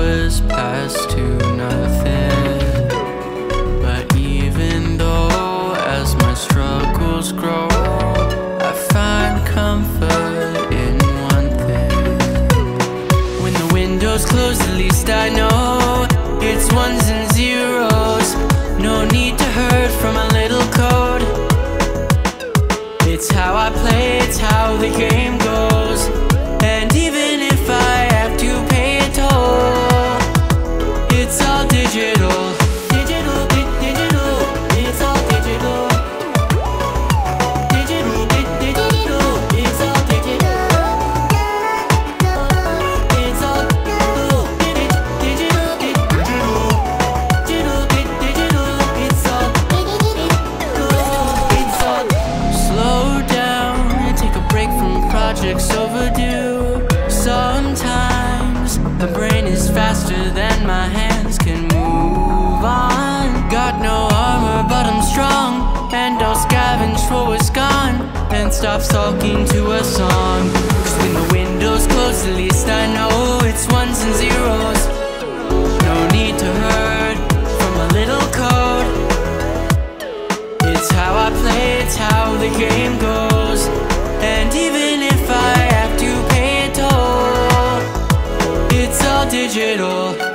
was past to nothing. But even though as my struggles grow, I find comfort in one thing. When the windows close, at least I know it's ones and zeros. No need to hurt from a little code. It's how I play, it's how the game goes. And even if I have to pay a toll, it's all digital. Digital, digital, it's all digital. Digital, digital, it's all digital. It's all digital, digital, digital, digital, it's all digital. It's all. Slow down, take a break from projects overdue. Sometimes the brain is faster than my hands can move on. Got no armor but I'm strong, and I'll scavenge for what's gone and stop sulking to a song. Cause when the windows close, at least I know it's ones and zeros. No need to hurt from a little code. It's how I play, it's how the game goes. And even if I have to pay a toll, it's all digital.